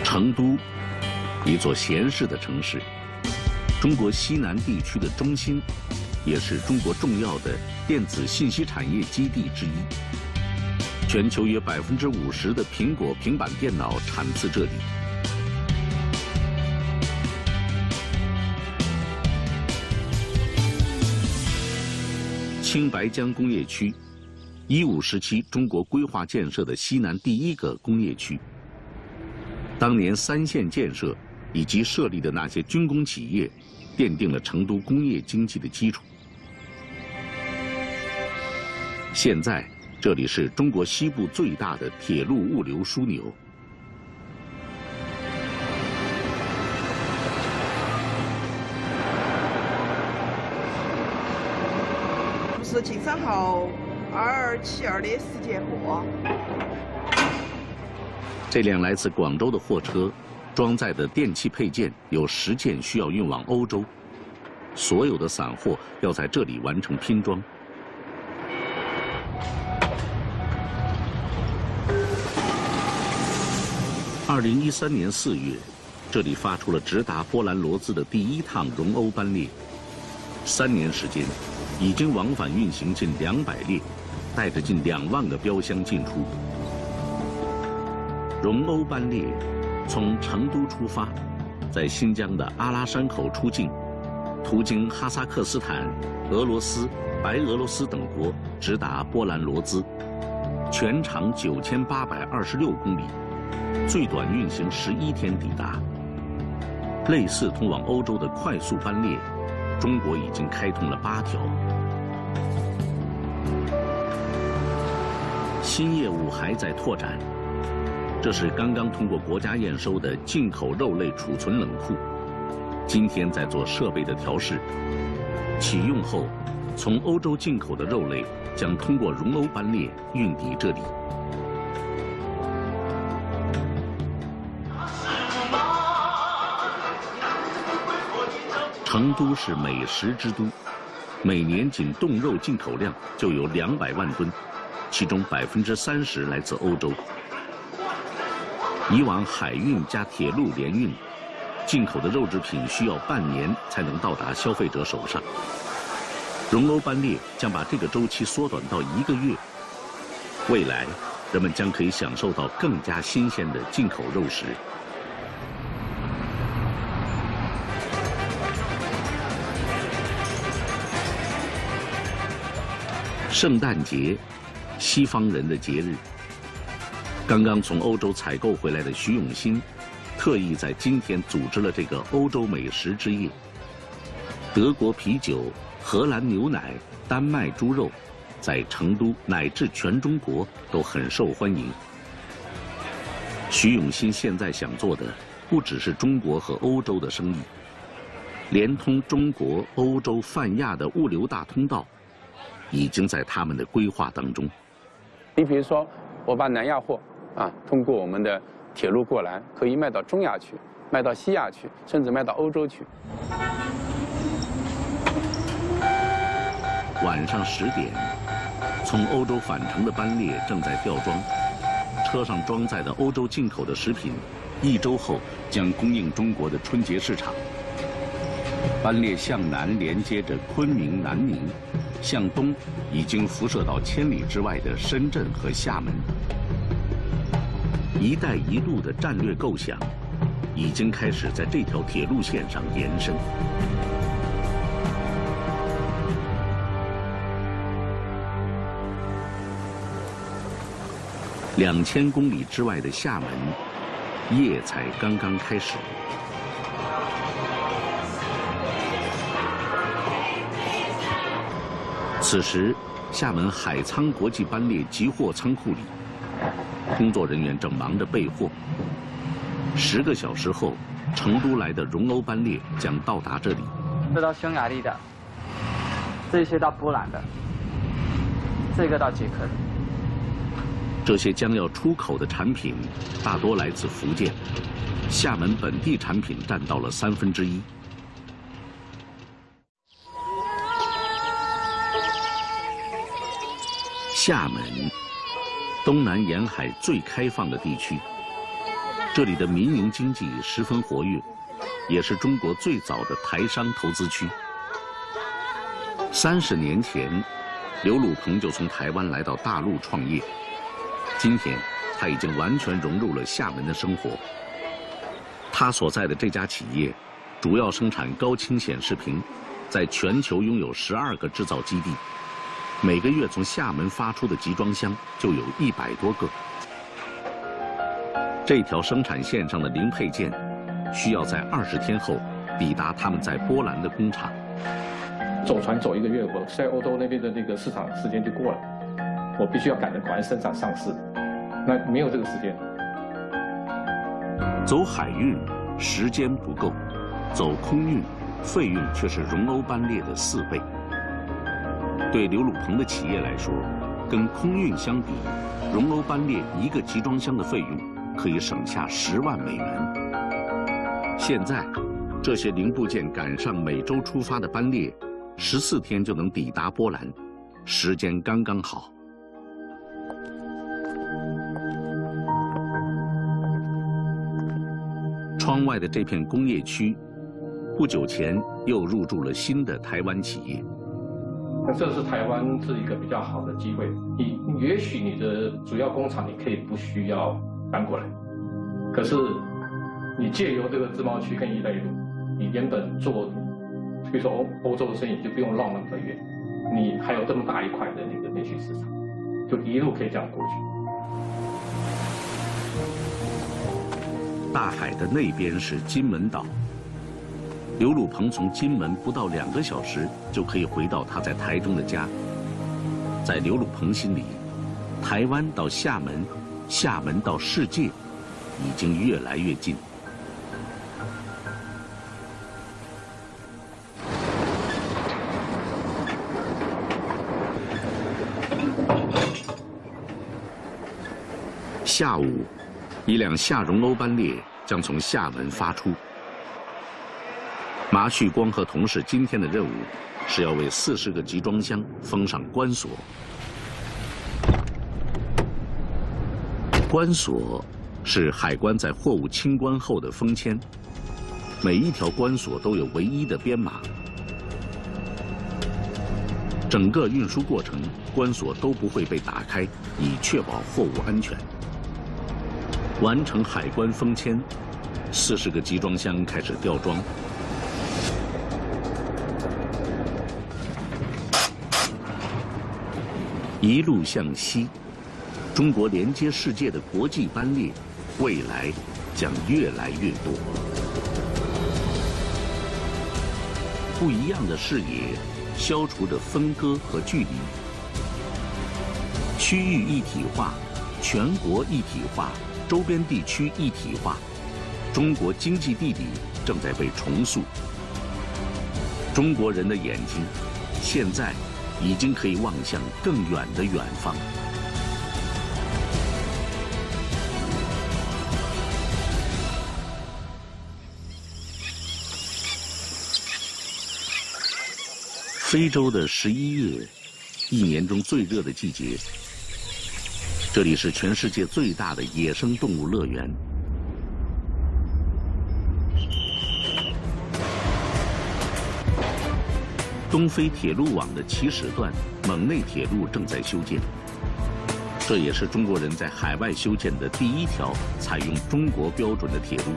成都，一座闲适的城市，中国西南地区的中心，也是中国重要的电子信息产业基地之一。全球约50%的苹果平板电脑产自这里。青白江工业区，15时期中国规划建设的西南第一个工业区。当年3线建设以及设立的那些军工企业，奠定了成都工业经济的基础。现在，这里是中国西部最大的铁路物流枢纽。 是京3号2272的世界货。 这辆来自广州的货车，装载的电器配件有10件需要运往欧洲，所有的散货要在这里完成拼装。2013年4月，这里发出了直达波兰罗兹的第1趟荣欧班列，3年时间，已经往返运行近200列，带着近2万个标箱进出。荣欧班列从成都出发，在新疆的阿拉山口出境，途经哈萨克斯坦、俄罗斯、白俄罗斯等国，直达波兰罗兹，全长9826公里，最短运行11天抵达。类似通往欧洲的快速班列，中国已经开通了8条。新业务还在拓展。这是刚刚通过国家验收的进口肉类储存冷库，今天在做设备的调试。启用后，从欧洲进口的肉类将通过荣欧班列运抵这里。成都是美食之都，每年仅冻肉进口量就有200万吨，其中30%来自欧洲。以往海运加铁路联运，进口的肉制品需要半年才能到达消费者手上。荣欧班列将把这个周期缩短到1个月，未来人们将可以享受到更加新鲜的进口肉食。圣诞节，西方人的节日。刚刚从欧洲采购回来的徐永新，特意在今天组织了这个欧洲美食之夜。德国啤酒、荷兰牛奶、丹麦猪肉，在成都乃至全中国都很受欢迎。徐永新现在想做的，不只是中国和欧洲的生意，连通中国、欧洲、泛亚的物流大通道，已经在他们的规划当中。 你比如说，我把南亚货通过我们的铁路过来，可以卖到中亚去，卖到西亚去，甚至卖到欧洲去。 晚上10点，从欧洲返程的班列正在吊装，车上装载的欧洲进口的食品，1周后将供应中国的春节市场。班列向南连接着昆明、南宁，向东已经辐射到千里之外的深圳和厦门。“一带一路”的战略构想已经开始在这条铁路线上延伸。2000公里之外的厦门，夜才刚刚开始。此时，厦门海沧国际班列集货仓库里，工作人员正忙着备货。10个小时后，成都来的荣欧班列将到达这里。 这到匈牙利的，这些到波兰的，这个到捷克的。 这些将要出口的产品，大多来自福建，厦门本地产品占到了1/3。厦门，东南沿海最开放的地区， 这里的民营经济十分活跃，也是中国最早的台商投资区。30年前，刘鲁鹏就从台湾来到大陆创业，今天他已经完全融入了厦门的生活。他所在的这家企业，主要生产高清显示屏，在全球拥有12个制造基地，每个月从厦门发出的集装箱就有100多个。这条生产线上的零配件，需要在20天后抵达他们在波兰的工厂。 走船走1个月，我在欧洲那边的那个市场时间就过了，我必须要赶快生产上市，那没有这个时间。 走海运时间不够，走空运费用却是荣欧班列的4倍。对刘鲁鹏的企业来说，跟空运相比，荣欧班列1个集装箱的费用可以省下10万美元。现在，这些零部件赶上每周出发的班列，14天就能抵达波兰，时间刚刚好。窗外的这片工业区，不久前又入驻了新的台湾企业。 那这是台湾是一个比较好的机会，也许你的主要工厂你可以不需要搬过来，可是你借由这个自贸区跟一带一路，你原本做，比如说欧洲的生意就不用绕那么远，你还有这么大一块的那个内需市场，就一路可以这样过去。 大海的那边是金门岛，刘鲁鹏从金门不到2个小时就可以回到他在台中的家。在刘鲁鹏心里，台湾到厦门，厦门到世界，已经越来越近。下午，一辆厦荣欧班列将从厦门发出。马旭光和同事今天的任务是要为40个集装箱封上关锁。关锁是海关在货物清关后的封签，每一条关锁都有唯一的编码。整个运输过程，关锁都不会被打开，以确保货物安全。完成海关封签，40个集装箱开始吊装。一路向西，中国连接世界的国际班列，未来将越来越多。不一样的视野，消除着分割和距离。区域一体化，全国一体化，周边地区一体化，中国经济地理正在被重塑。中国人的眼睛，现在已经可以望向更远的远方。非洲的11月，一年中最热的季节。这里是全世界最大的野生动物乐园。东非铁路网的起始段蒙内铁路正在修建，这也是中国人在海外修建的第1条采用中国标准的铁路。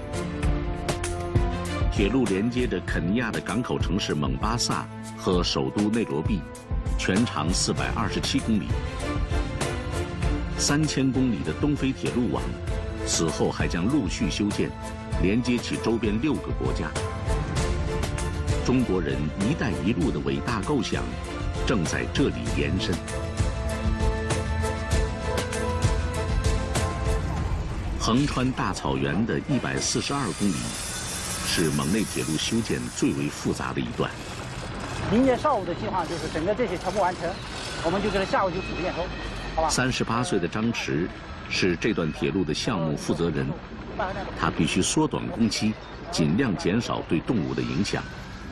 铁路连接着肯尼亚的港口城市蒙巴萨和首都内罗毕，全长427公里。3000公里的东非铁路网，此后还将陆续修建，连接起周边6个国家。中国人“一带一路”的伟大构想，正在这里延伸。横穿大草原的142公里，是蒙内铁路修建最为复杂的一段。 明年上午的计划就是整个这些全部完成，我们就给它下午就组验收，好吧 ？38岁的张驰是这段铁路的项目负责人，他必须缩短工期，尽量减少对动物的影响。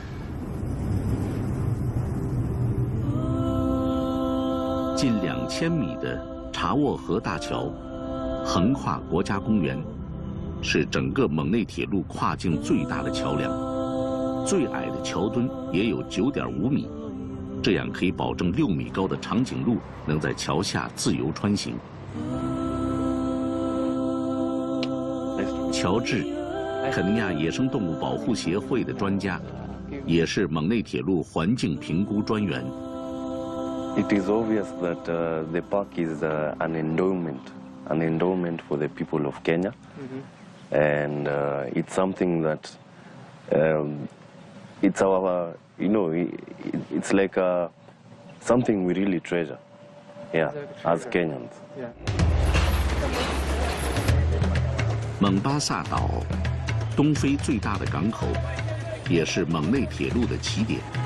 近2000米的查沃河大桥，横跨国家公园， 是整个蒙内铁路跨境最大的桥梁，最矮的桥墩也有9.5米，这样可以保证6米高的长颈鹿能在桥下自由穿行。乔治，肯尼亚野生动物保护协会的专家，也是蒙内铁路环境评估专员。 It is obvious that the park is an endowment for the people of Kenya, and it's something that it's our, it's like something we really treasure, yeah, as Kenyans. 蒙巴萨岛，东非最大的港口，也是蒙内铁路的起点。